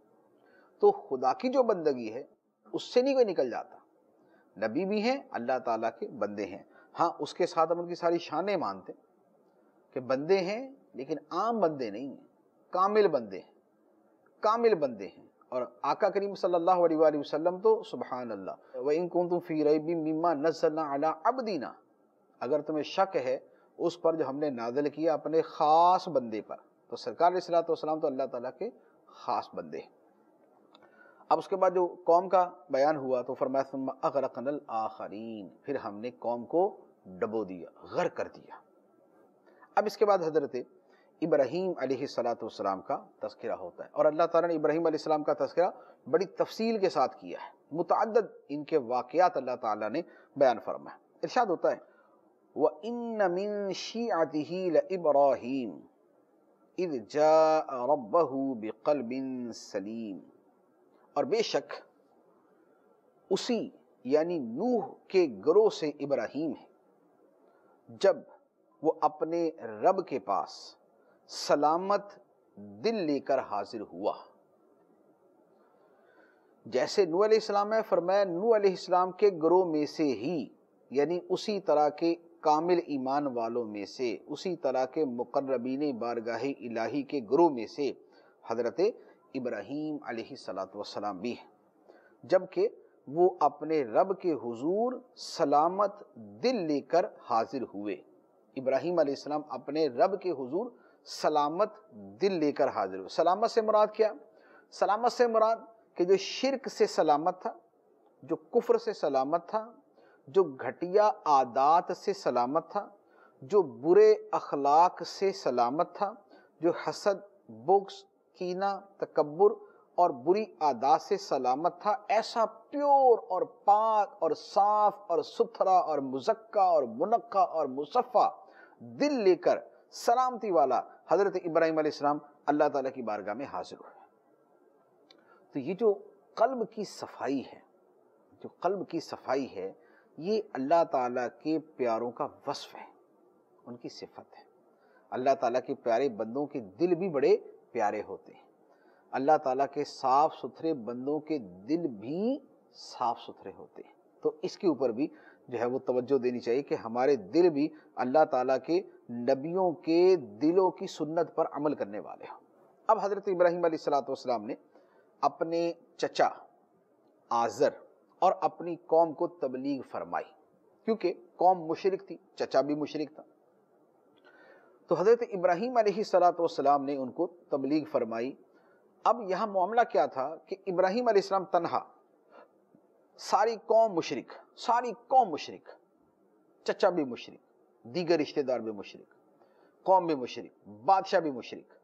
Speaker 1: تو خدا کی جو بندگی ہے اس سے نہیں کوئی نکل جاتا، نبی بھی ہیں، اللہ تعالیٰ کے بندے ہیں، ہاں اس کے ساتھ ہم ان کی ساری شانیں مانتے کہ بندے ہیں لیکن عام بندے نہیں ہیں، کامل بندے ہیں، کامل بندے ہیں۔ اور آقا کریم صلی اللہ علیہ وآلہ وسلم تو سبحان اللہ، وَإِن كُنتُم فِي رَيْبٍ مِّمَّا نَزَّلْنَا عَلَىٰ عَبْدِنَا، اگر تمہیں شک ہے اس پر جو ہم نے نازل کیا اپنے خاص بندے پر، تو سرکار علیہ الصلوۃ والسلام تو اللہ تعالیٰ کے خاص بندے ہیں۔ اب اس کے بعد جو قوم کا بیان ہوا تو فرمایا ثم اغرقنا الآخرین، پھر ہم نے قوم کو ڈبو دیا، غرق کر دیا۔ اب اس کے بعد حضرت ابراہیم علیہ السلام کا تذکرہ ہوتا ہے، اور اللہ تعالیٰ نے ابراہیم علیہ السلام کا تذکرہ بڑی تفصیل کے ساتھ کیا ہے، متعدد ان کے واقعات اللہ تعالیٰ نے بیان فرمایا۔ ارشاد ہوتا ہے وَإِنَّ مِن شِيعَتِهِ لَإِبْرَاهِيمَ إِذْ جَاءَ رَبَّهُ بِقَلْبٍ سَلِيمٍ، اور بے شک اسی یعنی نوح کے گروہ سے ابراہیم ہے، جب وہ اپنے رب کے پاس سلامت دل لے کر حاضر ہوا۔ جیسے نوح علیہ السلام ہے، فرمایا نوح علیہ السلام کے گروہ میں سے ہی، یعنی اسی طرح کے کامل ایمان والوں میں سے، اسی طرح کے مقربین بارگاہ الہی کے گروہ میں سے حضرت ابراہیم علیہ السلام بھی ہیں، جبکہ وہ اپنے رب کے حضور سلامت دل لے کر حاضر ہوئے۔ ابراہیم علیہ السلام اپنے رب کے حضور سلامت دل لے کر حاضر ہوئے۔ سلامت سے مراد کیا؟ سلامت سے مراد کہ جو شرک سے سلامت تھا، جو کفر سے سلامت تھا، جو گھٹیا عادات سے سلامت تھا، جو برے اخلاق سے سلامت تھا، جو حسد، بغض، کینہ، تکبر اور بری عادات سے سلامت تھا، ایسا پیور اور پاک اور صاف اور ستھرا اور مزکا اور منقع اور مصفا دل لے کر سلامتی والا حضرت ابراہیم علیہ السلام اللہ تعالیٰ کی بارگاہ میں حاضر ہوئے۔ تو یہ جو قلب کی صفائی ہے، جو قلب کی صفائی ہے، یہ اللہ تعالیٰ کے پیاروں کا وصف ہے، ان کی صفت ہے۔ اللہ تعالیٰ کے پیارے بندوں کے دل بھی بڑے پیارے ہوتے ہیں، اللہ تعالیٰ کے صاف ستھرے بندوں کے دل بھی صاف ستھرے ہوتے ہیں۔ تو اس کے اوپر بھی جو ہے وہ توجہ دینی چاہیے کہ ہمارے دل بھی اللہ تعالیٰ کے نبیوں کے دلوں کی سنت پر عمل کرنے والے ہوں۔ اب حضرت ابراہیم علیہ السلام نے اپنے چچا آزر اور اپنی قوم کو تبلیغ فرمائی، کیونکہ قوم مشرک تھی، چچا بھی مشرک تھا۔ تو حضرت ابراہیم علیہ السلام نے ان کو تبلیغ فرمائی۔ اب یہاں معاملہ کیا تھا کہ ابراہیم علیہ السلام تنہا، ساری قوم مشرک، ساری قوم مشرک، چچا بھی مشرک، دیگر رشتہ دار بھی مشرک، قوم بھی مشرک، بادشاہ بھی مشرک۔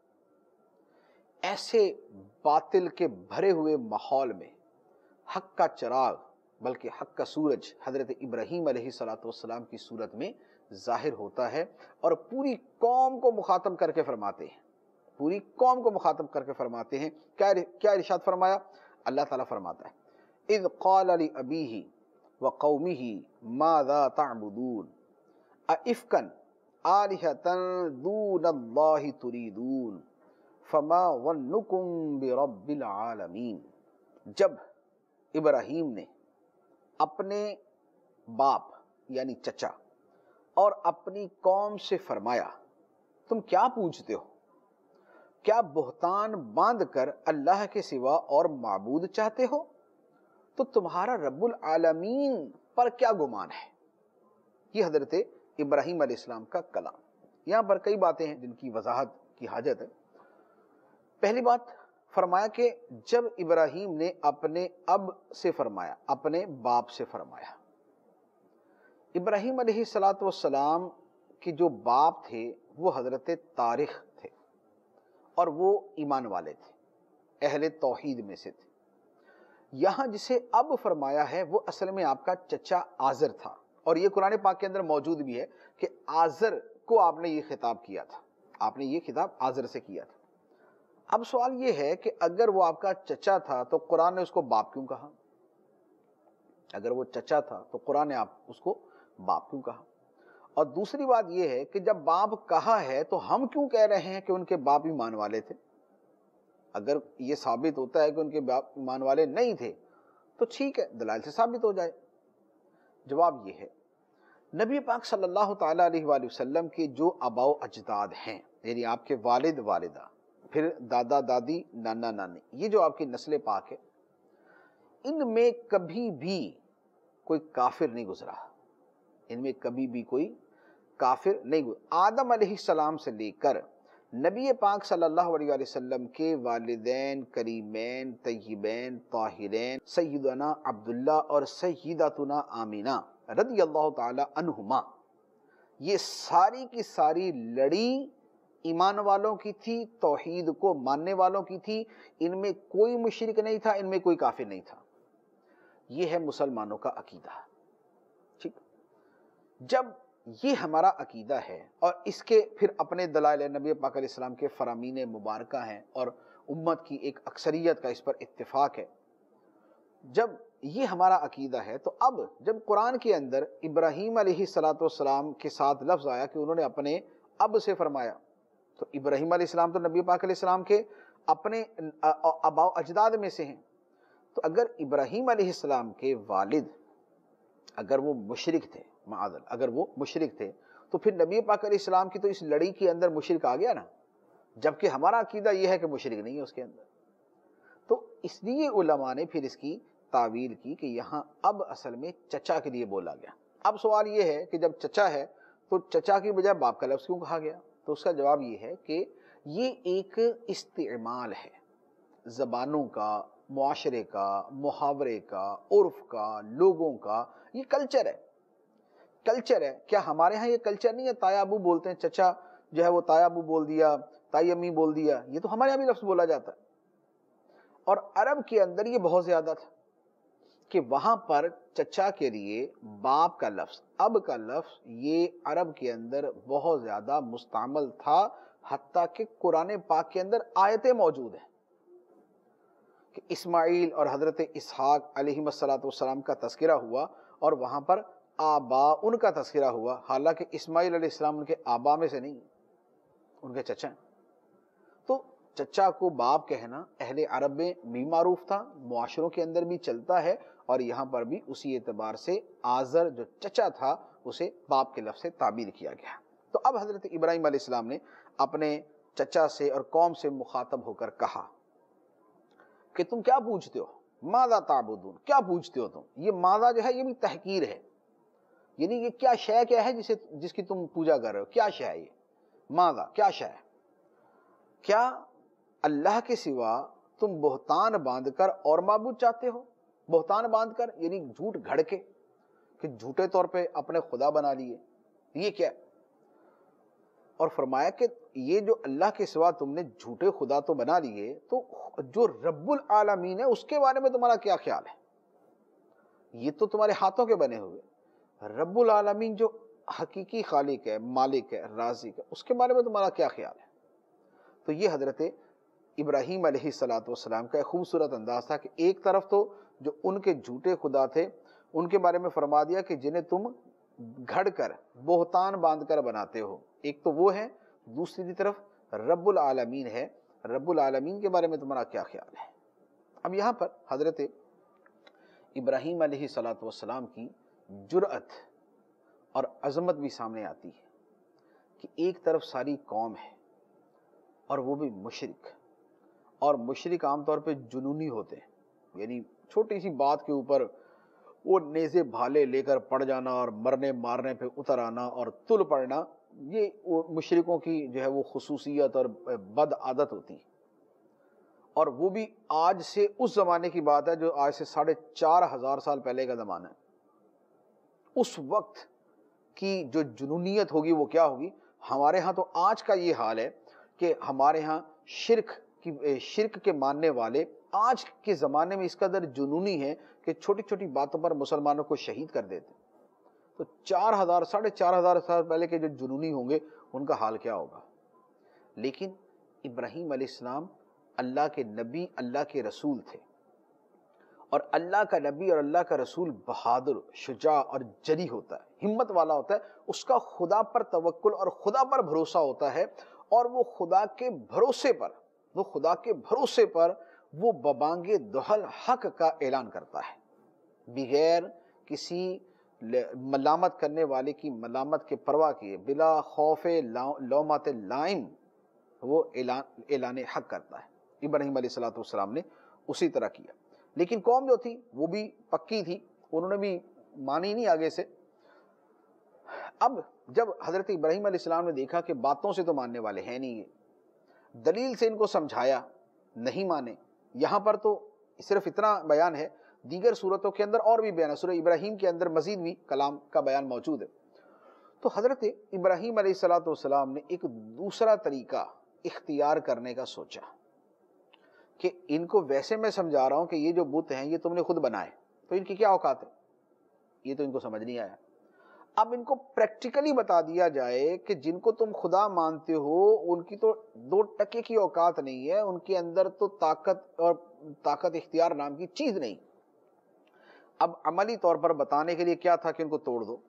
Speaker 1: ایسے باطل کے بھرے ہوئے ماحول میں حق کا چراغ، بلکہ حق کا سورج حضرت ابراہیم علیہ السلام کی صورت میں ظاہر ہوتا ہے اور پوری قوم کو مخاطب کر کے فرماتے ہیں، پوری قوم کو مخاطب کر کے فرماتے ہیں۔ کیا ارشاد فرمایا؟ اللہ تعالیٰ فرماتا ہے اذ قال لأبیہ وقومہ ماذا تعبدون ائفکا آلہۃ دون اللہ تریدون فما ظنکم برب العالمین۔ جب ابراہیم نے اپنے باپ یعنی چچا اور اپنی قوم سے فرمایا تم کیا پوچھتے ہو؟ کیا بہتان باندھ کر اللہ کے سوا اور معبود چاہتے ہو؟ تو تمہارا رب العالمین پر کیا گمان ہے؟ یہ حضرت ابراہیم علیہ السلام کا کلام۔ یہاں پر کئی باتیں ہیں جن کی وضاحت کی حاجت ہے۔ پہلی بات فرمایا کہ جب ابراہیم نے اپنے اب سے فرمایا، اپنے باپ سے فرمایا، ابراہیم علیہ السلام کے جو باپ تھے وہ حضرت طارق تھے اور وہ ایمان والے تھے، اہل توحید میں سے تھے۔ یہاں جسے اب فرمایا ہے وہ اصل میں آپ کا چچا آزر تھا، اور یہ قرآن پاک کے اندر موجود بھی ہے کہ آزر کو آپ نے یہ خطاب کیا تھا، آپ نے یہ خطاب آزر سے کیا تھا۔ اب سوال یہ ہے کہ اگر وہ آپ کا چچا تھا تو قرآن نے اس کو باپ کیوں کہا؟ اگر وہ چچا تھا تو قرآن نے آپ اس کو باپ کیوں کہا؟ اور دوسری بات یہ ہے کہ جب باپ کہا ہے تو ہم کیوں کہہ رہے ہیں کہ ان کے باپ ایمان والے تھے؟ اگر یہ ثابت ہوتا ہے کہ ان کے باپ ایمان والے نہیں تھے تو ٹھیک ہے، دلائل سے ثابت ہو جائے۔ جواب یہ ہے نبی پاک صلی اللہ تعالیٰ علیہ وآلہ وسلم کے جو آباء و اجداد ہیں، یعنی آپ کے والد والدہ، پھر دادا دادی، نانا نانی، یہ جو آپ کی نسل پاک ہے، ان میں کبھی بھی کوئی کافر نہیں گزرا، ان میں کبھی بھی کوئی کافر نہیں گزرا۔ آدم علیہ السلام سے لے کر نبی پاک صلی اللہ علیہ وسلم کے والدین کریمین طیبین طاہرین سیدنا عبداللہ اور سیدتنا آمینہ رضی اللہ تعالی عنہما، یہ ساری کی ساری لڑی ایمان والوں کی تھی، توحید کو ماننے والوں کی تھی، ان میں کوئی مشرک نہیں تھا، ان میں کوئی کافر نہیں تھا۔ یہ ہے مسلمانوں کا عقیدہ۔ ٹھیک، جب یہ ہمارا عقیدہ ہے اور اس کے پھر اپنے دلائل نبی پاک علیہ السلام کے فرامین مبارکہ ہیں اور امت کی ایک اکثریت کا اس پر اتفاق ہے، جب یہ ہمارا عقیدہ ہے تو اب جب قرآن کے اندر ابراہیم علیہ السلام کے ساتھ لفظ آیا کہ انہوں نے اپنے اب سے فرمایا، تو ابراہیم علیہ السلام تو نبی پاک علیہ السلام کے اپنے آباء و اجداد میں سے ہیں، تو اگر ابراہیم علیہ السلام کے والد اگر وہ مشرک تھے، معاذ اللہ اگر وہ مشرک تھے، تو پھر نبی پاک علیہ السلام کی تو اس لڑی کے اندر مشرک آ گیا نا، جبکہ ہمارا عقیدہ یہ ہے کہ مشرک نہیں ہے اس کے اندر۔ تو اس لیے علماء نے پھر اس کی تعویل کی کہ یہاں اب اصل میں چچا کے لیے بولا گیا۔ اب سوال یہ ہے کہ جب چچا ہے تو چچا کی بجائے باپ کا لفظ کیوں کہا گیا؟ تو اس کا جواب یہ ہے کہ یہ ایک استعمال ہے زبانوں کا، معاشرے کا، محاورے کا، عرف کا، لوگوں کا، یہ کلچر ہے۔ کلچر ہے، کیا ہمارے ہاں یہ کلچر نہیں ہے؟ تایا ابو بولتے ہیں، چچا جو ہے وہ تایا ابو بول دیا، تائی امی بول دیا، یہ تو ہمارے یہاں بھی لفظ بولا جاتا ہے۔ اور عرب کے اندر یہ بہت زیادہ تھا کہ وہاں پر چچا کے لیے باپ کا لفظ، اب کا لفظ، یہ عرب کے اندر بہت زیادہ مستعمل تھا، حتیٰ کہ قرآن پاک کے اندر آیتیں موجود ہیں کہ اسماعیل اور حضرت اسحاق علیہ السلام کا تذکرہ ہوا اور وہاں پر آبا ان کا تذکرہ ہوا، حالانکہ اسماعیل علیہ السلام ان کے آبا میں سے نہیں، ان کے چچا ہیں۔ تو چچا کو باپ کہنا اہل عرب میں بھی معروف تھا، معاشروں کے اندر بھی چلتا ہے، اور یہاں پر بھی اسی اعتبار سے آزر جو چچا تھا اسے باپ کے لفظ سے تعبیر کیا گیا۔ تو اب حضرت ابراہیم علیہ السلام نے اپنے چچا سے اور قوم سے مخاطب ہو کر کہا کہ تم کیا پوچھتے ہو؟ ماذا تعبدون، کیا پوچھتے ہو تم؟ یہ ماذا جو ہے یہ بھی تحقیر ہے، یعنی یہ کیا شے کیا ہے جس کی تم پوجا کر رہے ہو، کیا شے ہے یہ؟ ماذا کیا شے ہے؟ کیا اللہ کے سوا تم بہتان باندھ کر اور معبود چاہتے ہو؟ بہتان باندھ کر یعنی جھوٹ گھڑ کے، کہ جھوٹے طور پہ اپنے خدا بنا لیے، یہ کیا؟ اور فرمایا کہ یہ جو اللہ کے سوا تم نے جھوٹے خدا تو بنا لیے، تو جو رب العالمین ہے اس کے بارے میں تمہارا کیا خیال ہے؟ یہ تو تمہارے ہاتھوں کے بنے ہوئے، رب العالمین جو حقیقی خالق ہے، مالک ہے، رازق ہے، اس کے بارے میں تمہارا کیا خیال ہے؟ تو یہ حضرت ابراہیم علیہ السلام کا ایک خوبصورت انداز تھا کہ ایک طرف تو جو ان کے جھوٹے خدا تھے ان کے بارے میں فرما دیا کہ جنہیں تم گھڑ کر بہتان باندھ کر بناتے ہو، ایک تو وہ ہے، دوسری طرف رب العالمین ہے، رب العالمین کے بارے میں تمہارا کیا خیال ہے؟ اب یہاں پر حضرت ابراہیم علیہ السلام کی جرأت اور عظمت بھی سامنے آتی ہے کہ ایک طرف ساری قوم ہے اور وہ بھی مشرک، اور مشرک عام طور پہ جنونی ہوتے ہیں، یعنی چھوٹی سی بات کے اوپر وہ نیزے بھالے لے کر پڑ جانا اور مرنے مارنے پہ اتر آنا اور تل پڑنا، یہ وہ مشرکوں کی جو ہے وہ خصوصیت اور بد عادت ہوتی ہے۔ اور وہ بھی آج سے اس زمانے کی بات ہے جو آج سے 4500 سال پہلے کا زمانہ ہے، اس وقت کی جو جنونیت ہوگی وہ کیا ہوگی؟ ہمارے ہاں تو آج کا یہ حال ہے کہ ہمارے ہاں شرک کے ماننے والے آج کے زمانے میں اس قدر جنونی ہیں کہ چھوٹی چھوٹی باتوں پر مسلمانوں کو شہید کر دیتے۔ تو 4500 سال پہلے کے جو جنونی ہوں گے ان کا حال کیا ہوگا؟ لیکن ابراہیم علیہ السلام اللہ کے نبی، اللہ کے رسول تھے، اور اللہ کا نبی اور اللہ کا رسول بہادر، شجاع اور جری ہوتا ہے، ہمت والا ہوتا ہے، اس کا خدا پر توکل اور خدا پر بھروسہ ہوتا ہے، اور وہ خدا کے بھروسے پر وہ ببانگ دہل حق کا اعلان کرتا ہے، بغیر کسی ملامت کرنے والے کی ملامت کے پرواہ کیے، بلا خوف لومات لائم وہ اعلان حق کرتا ہے۔ ابراہیم علیہ السلام نے اسی طرح کیا، لیکن قوم جو تھی وہ بھی پکی تھی، انہوں نے بھی مانی نہیں آگے سے۔ اب جب حضرت ابراہیم علیہ السلام نے دیکھا کہ باتوں سے تو ماننے والے ہیں نہیں، یہ دلیل سے ان کو سمجھایا، نہیں مانے، یہاں پر تو صرف اتنا بیان ہے، دیگر صورتوں کے اندر اور بھی بیان ہے، سورہ ابراہیم کے اندر مزید بھی کلام کا بیان موجود ہے۔ تو حضرت ابراہیم علیہ السلام نے ایک دوسرا طریقہ اختیار کرنے کا سوچا کہ ان کو ویسے میں سمجھا رہا ہوں کہ یہ جو بت ہیں یہ تم نے خود بنائے، تو ان کی کیا اوقات ہے، یہ تو ان کو سمجھ نہیں آیا۔ اب ان کو پریکٹیکلی بتا دیا جائے کہ جن کو تم خدا مانتے ہو ان کی تو 2% کی اوقات نہیں ہے، ان کے اندر تو طاقت اختیار نام کی چیز نہیں، اب عملی طور پر بتانے کے لیے کیا تھا کہ ان کو توڑ دو،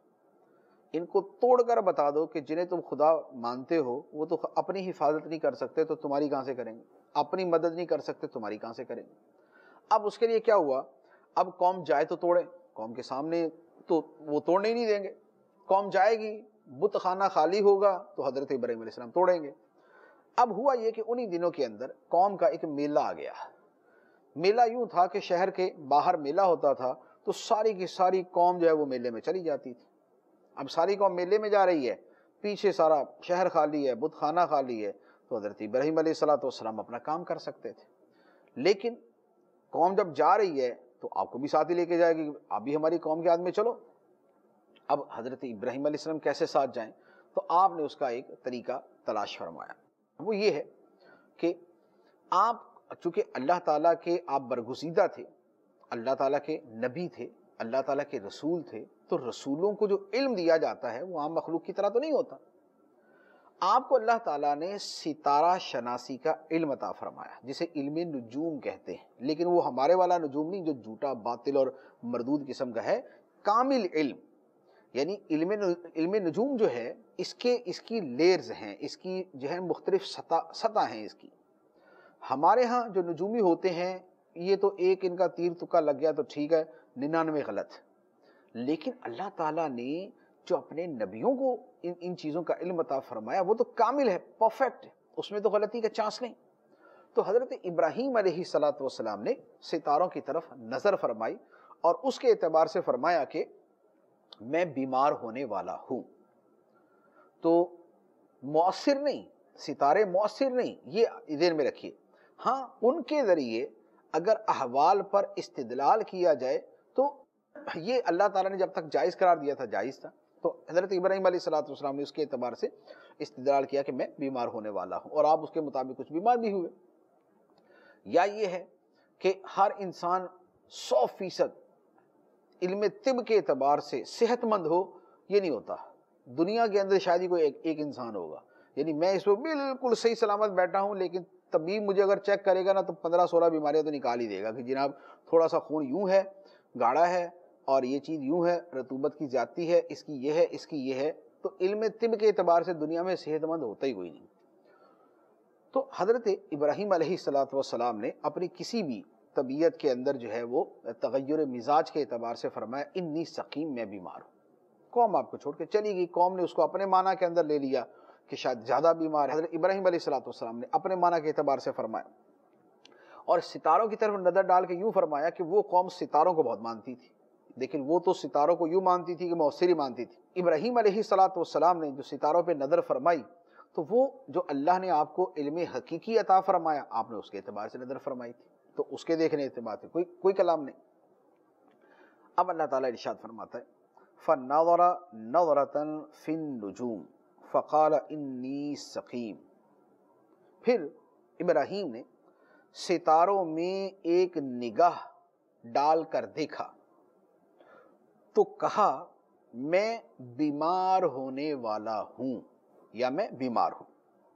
Speaker 1: ان کو توڑ کر بتا دو کہ جنہیں تم خدا مانتے ہو وہ تو اپنی حفاظت نہیں کر سکتے تو تمہاری کہاں سے کریں گے، اپنی مدد نہیں کر سکتے تمہاری کہاں سے کریں گے۔ اب اس کے لیے کیا ہوا، اب قوم جائے تو توڑے، قوم کے سامنے تو وہ توڑنے ہی نہیں دیں گے، قوم جائے گی بت خانہ خالی ہوگا تو حضرت ابراہیم علیہ السلام توڑیں گے۔ اب ہوا یہ کہ انہی دنوں کے اندر قوم کا ایک میلہ آ گیا۔ میلہ یوں تھا کہ شہر کے باہر میلہ ہوتا تھا تو ساری کی ساری قوم جو ہے وہ میلے میں چلی جاتی تھی۔ اب ساری قوم میلے میں جا رہی ہے، پیچھے سارا شہر خالی ہے، بت خانہ خالی ہے، تو حضرت ابراہیم علیہ السلام اپنا کام کر سکتے تھے۔ لیکن قوم جب جا رہی ہے تو آپ کو بھی ساتھ ہی لے کے جائے گی، آپ بھی ہماری قوم کے آدمی چلو۔ اب حضرت ابراہیم علیہ السلام کیسے ساتھ جائیں، تو آپ نے اس کا ایک طریقہ تلاش فرمایا، وہ یہ ہے کہ آپ چونکہ اللہ تعالیٰ کے آپ برگزیدہ تھے، اللہ تعالیٰ کے نبی تھے، اللہ تعالیٰ کے رسول تھے، تو رسولوں کو جو علم دیا جاتا ہے وہ عام مخلوق کی طرح تو نہیں ہوتا۔ آپ کو اللہ تعالیٰ نے ستارہ شناسی کا علم عطا فرمایا جسے علم نجوم کہتے ہیں، لیکن وہ ہمارے والا نجوم نہیں جو جھوٹا باطل اور مردود قسم کا ہے، کامل علم۔ یعنی علم نجوم جو ہے اس کی لیئرز ہیں، اس کی جو ہے مختلف سطح ہیں اس کی۔ ہمارے ہاں جو نجومی ہوتے ہیں یہ تو ایک ان کا تیر تکا لگ گیا تو ٹھیک ہے، 99 غلط۔ لیکن اللہ تعالیٰ نے جو اپنے نبیوں کو ان چیزوں کا علم عطا فرمایا وہ تو کامل ہے، پرفیکٹ ہے، اس میں تو غلطی کا چانس نہیں۔ تو حضرت ابراہیم علیہ السلام نے ستاروں کی طرف نظر فرمائی اور اس کے اعتبار سے فرمایا کہ میں بیمار ہونے والا ہوں، تو مؤثر نہیں، ستارے مؤثر نہیں، یہ ذہن میں رکھیے۔ ہاں ان کے ذریعے اگر احوال پر استدلال کیا جائے تو یہ اللہ تعالیٰ نے جب تک جائز قرار دیا تھا جائز تھا، تو حضرت ابراہیم علیہ السلام نے اس کے اعتبار سے استدلال کیا کہ میں بیمار ہونے والا ہوں، اور آپ اس کے مطابق کچھ بیمار بھی ہوئے۔ یا یہ ہے کہ ہر انسان 100% علم طب کے اعتبار سے صحت مند ہو، یہ نہیں ہوتا۔ دنیا کے اندر شاید ہی کوئی ایک انسان ہوگا، یعنی میں اس وقت بالکل صحیح سلامت بیٹھا ہوں لیکن طبیب مجھے اگر چیک کرے گا نا تو 15-16 بیماریاں تو نکال ہی دے گا کہ جناب تھوڑا سا خون یوں ہے، گاڑھا ہے، اور یہ چیز یوں ہے، رطوبت کی زیادتی ہے، اس کی یہ ہے، اس کی یہ ہے۔ تو علم طب کے اعتبار سے دنیا میں صحت مند ہوتا ہی کوئی نہیں۔ تو حضرت ابراہیم علیہ السلام نے اپنی کسی بھی طبیعت کے اندر جو ہے وہ تغیر مزاج کے اعتبار سے فرمایا انی سقیم، میں بیمار ہوں۔ قوم آپ کو چھوڑ کے چلی گئی، قوم نے اس کو اپنے معنی کے اندر لے لیا کہ شاید زیادہ بیمار ہے۔ حضرت ابراہیم علیہ السلام نے اپنے معنی کے اعتبار سے فرمایا، اور ستاروں کی طرف نظر ڈال کے یوں فرمایا کہ وہ قوم ستاروں کو بہت مانتی تھی، لیکن وہ تو ستاروں کو یوں مانتی تھی کہ مؤثر ہی مانتی تھی۔ ابراہیم علیہ السلام نے جو ستاروں پہ نظر فرمائی تو وہ جو اللہ نے آپ کو علم حقیقی عطا فرمایا آپ نے اس کے اعتبار سے نظر فرمائی تھی، تو اس کے دیکھنے اعتبار سے کوئی کلام نہیں۔ اب اللہ تعالیٰ ارشاد فرماتا ہے فَنَظَرَ نَظْرَةً فِي النُّجُومِ فَقَالَ إِنِّي سَقِيمٌ، پھر ابراہیم نے ستاروں میں ایک نگاہ ڈال کر دیکھا تو کہا میں بیمار ہونے والا ہوں، یا میں بیمار ہوں۔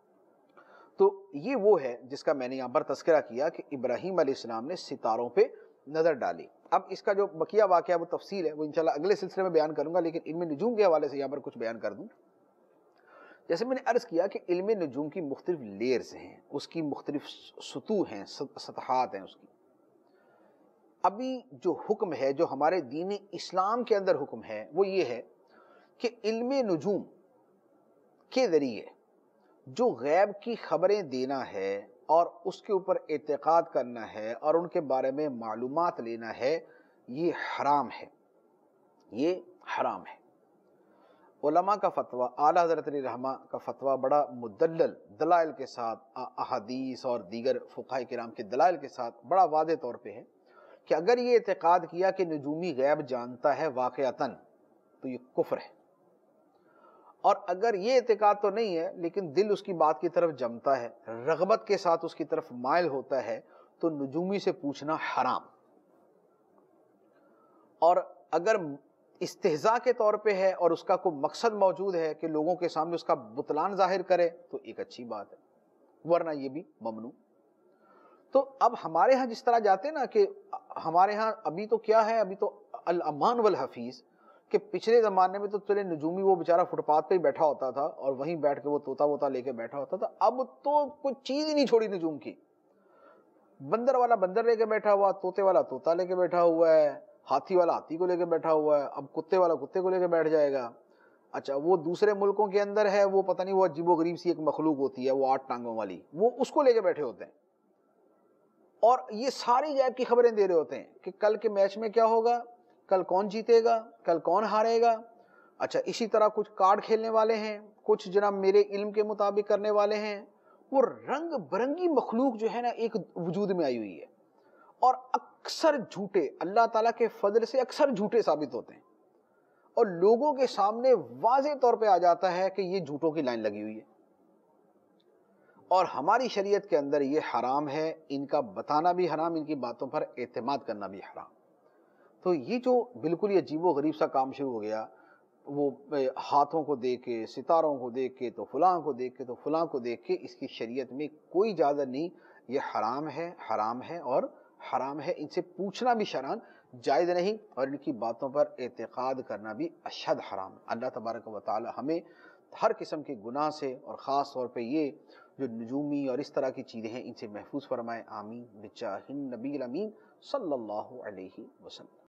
Speaker 1: تو یہ وہ ہے جس کا میں نے یہاں پر تذکرہ کیا کہ ابراہیم علیہ السلام نے ستاروں پہ نظر ڈالی۔ اب اس کا جو بقیہ واقعہ وہ تفصیل ہے وہ انشاءاللہ اگلے سلسلے میں بیان کروں گا، لیکن علم نجوم کے حوالے سے یہاں پر کچھ بیان کر دوں۔ جیسے میں نے عرض کیا کہ علم نجوم کی مختلف لیئرز ہیں، اس کی مختلف سطوح ہیں، سطحات ہیں اس کی۔ ابھی جو حکم ہے، جو ہمارے دین اسلام کے اندر حکم ہے، وہ یہ ہے کہ علم نجوم کے ذریعے جو غیب کی خبریں دینا ہے اور اس کے اوپر اعتقاد کرنا ہے اور ان کے بارے میں معلومات لینا ہے، یہ حرام ہے، یہ حرام ہے۔ علماء کا فتویٰ، اعلیٰ حضرت علیہ رحمہ کا فتویٰ بڑا مدلل دلائل کے ساتھ، احادیث اور دیگر فقہاء کرام کے دلائل کے ساتھ بڑا واضح طور پہ ہے کہ اگر یہ اعتقاد کیا کہ نجومی غیب جانتا ہے واقعتاً تو یہ کفر ہے، اور اگر یہ اعتقاد تو نہیں ہے لیکن دل اس کی بات کی طرف جمتا ہے، رغبت کے ساتھ اس کی طرف مائل ہوتا ہے، تو نجومی سے پوچھنا حرام۔ اور اگر استہزاء کے طور پہ ہے اور اس کا کوئی مقصد موجود ہے کہ لوگوں کے سامنے اس کا بطلان ظاہر کرے تو ایک اچھی بات ہے، ورنہ یہ بھی ممنوع۔ تو اب ہمارے ہاں جس طرح جاتے ہیں نا کہ ہمارے ہاں ابھی تو کیا ہے، ابھی تو الامان والحفیظ، کہ پچھلے زمانے میں تو چلے نجومی وہ بیچارہ فٹ پاتھ پہ ہی بیٹھا ہوتا تھا اور وہیں بیٹھ کے وہ طوطا ووطا لے کے بیٹھا ہوتا تھا. اب تو کوئی چیز ہی نہیں چھوڑی نجوم کی. بندر والا بندر لے کے بیٹھا ہوا، طوطے والا طوطا لے کے بیٹھا ہوا ہے، ہاتھی والا ہاتھی کو لے کے بیٹھا ہوا ہے، اب کتے والا کتے کو لے کے بیٹھ جائے گا. اچھا وہ دوسرے ملکوں کے اندر ہے، وہ پتہ نہیں وہ عجیب و غریب سی ایک مخلوق ہوتی ہے، وہ 8 ٹانگوں والی، وہ اس کو لے کے بیٹھے ہوتے ہیں اور یہ ساری غیب کی خبریں دے رہے ہوتے ہیں کہ کل کے میچ میں کیا ہوگا، کل کون جیتے گا، کل کون ہارے گا. اچھا اسی طرح کچھ کارڈ کھیلنے والے ہیں، کچھ جناب میرے علم کے مطابق کرنے والے ہیں. وہ رنگ برنگی مخلوق جو ہے نا ایک وجود میں آئی ہوئی ہے اور اکثر جھوٹے، اللہ تعالیٰ کے فضل سے اکثر جھوٹے ثابت ہوتے ہیں اور لوگوں کے سامنے واضح طور پہ آ جاتا ہے کہ یہ جھوٹوں کی لائن لگی ہوئی ہے. اور ہماری شریعت کے اندر یہ حرام ہے، ان کا بتانا بھی حرام، ان کی باتوں پر اعتماد کرنا بھی حرام. تو یہ جو بالکل یہ عجیب و غریب سا کام شروع ہو گیا، وہ ہاتھوں کو دیکھ کے، ستاروں کو دیکھ کے، تو فلاں کو دیکھ کے، تو فلاں کو دیکھ کے، اس کی شریعت میں کوئی اجازت نہیں. یہ حرام ہے، حرام ہے اور حرام ہے. ان سے پوچھنا بھی شرعاً جائز نہیں اور ان کی باتوں پر اعتقاد کرنا بھی اشد حرام. اللہ تبارک و تعالی ہمیں ہر قسم کے گناہ سے اور خاص طور پہ یہ جو نجومی اور اس طرح کی چیزیں ہیں ان سے محفوظ فرمائے. آمین بجاہ النبی الامین صلی اللہ علیہ وسلم.